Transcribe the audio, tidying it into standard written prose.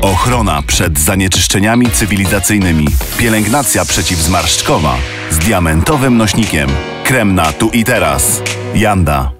Ochrona przed zanieczyszczeniami cywilizacyjnymi. Pielęgnacja przeciwzmarszczkowa z diamentowym nośnikiem. Krem na tu i teraz. Janda.